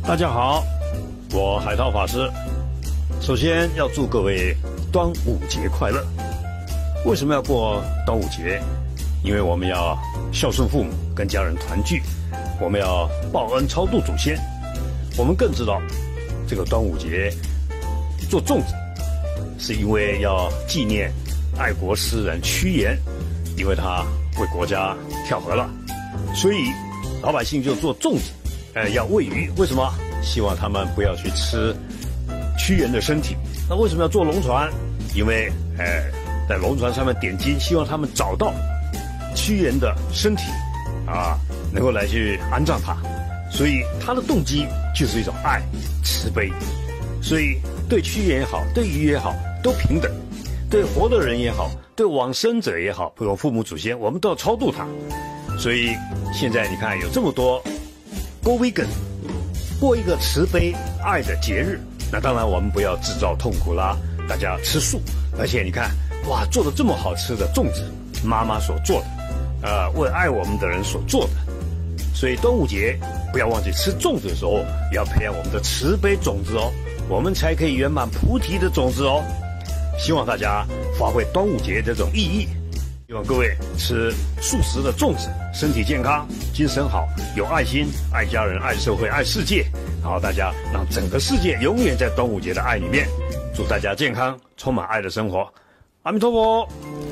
大家好，我海涛法师。首先要祝各位端午节快乐。为什么要过端午节？因为我们要孝顺父母，跟家人团聚，我们要报恩超度祖先。我们更知道，这个端午节做粽子，是因为要纪念爱国诗人屈原，因为他为国家跳河了，所以老百姓就做粽子。要喂鱼，为什么？希望他们不要去吃屈原的身体。那为什么要坐龙船？因为在龙船上面点睛，希望他们找到屈原的身体能够来去安葬他。所以他的动机就是一种爱、慈悲。所以对屈原也好，对鱼也好，都平等。对活的人也好，对往生者也好，比如父母祖先，我们都要超度他。所以现在你看有这么多Go vegan， 过一个慈悲爱的节日。那当然我们不要制造痛苦啦，大家吃素。而且你看，哇，做的这么好吃的粽子，妈妈所做的，为爱我们的人所做的。所以端午节不要忘记吃粽子的时候，也要培养我们的慈悲种子哦，我们才可以圆满菩提的种子哦。希望大家发挥端午节这种意义。希望各位吃素食的粽子，身体健康，精神好，有爱心，爱家人，爱社会，爱世界。然后大家让整个世界永远在端午节的爱里面。祝大家健康，充满爱的生活。阿弥陀佛。